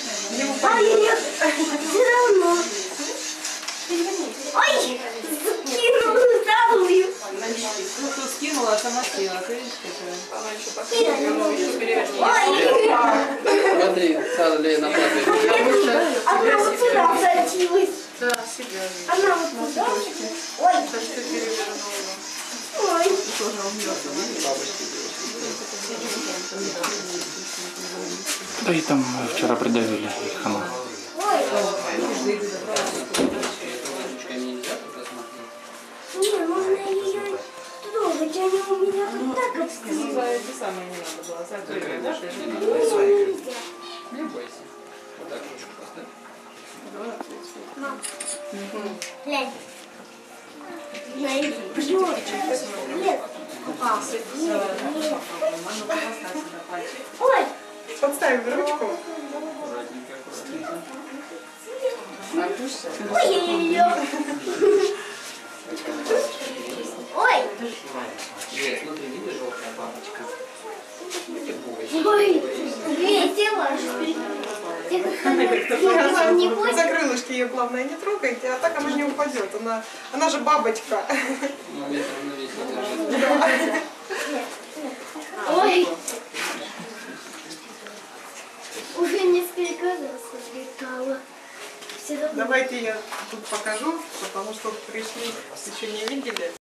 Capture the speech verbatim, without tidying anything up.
Не упадет. Все равно. Ой, скинула вторую. Ну, кто скинула, а сама съела. Ты видишь, какая? Ой. Смотри, сразу на папе. Она вот сюда садилась. Да, себя. Она вот сюда. Ой. Так что перевернула. Ой. Тоже умнется. Да и там вчера придавили их она. Ой. Не, можно ее трогать, они у меня тут так обстоят. Это самое не надо было. Закрыли, да? Не, нельзя. Не бойся. Вот так ручку поставь. Мам. Глянь. Найди. Нет. Попался. Нет, нет. Ой. Подставим ручку. Аккуратненько, аккуратненько. Ой-ой-ой. Ой. Нет, смотри, видишь, желтая бабочка? Не бойся. Ой. Весело. Она Не бойся. за крылышки ее, главное, не трогайте, а так она не упадет. Она, она же бабочка. Ну, метр на весь держит. Ой. Уже несколько раз слетала. Все равно. Давайте я тут покажу, потому что пришли, еще не видели.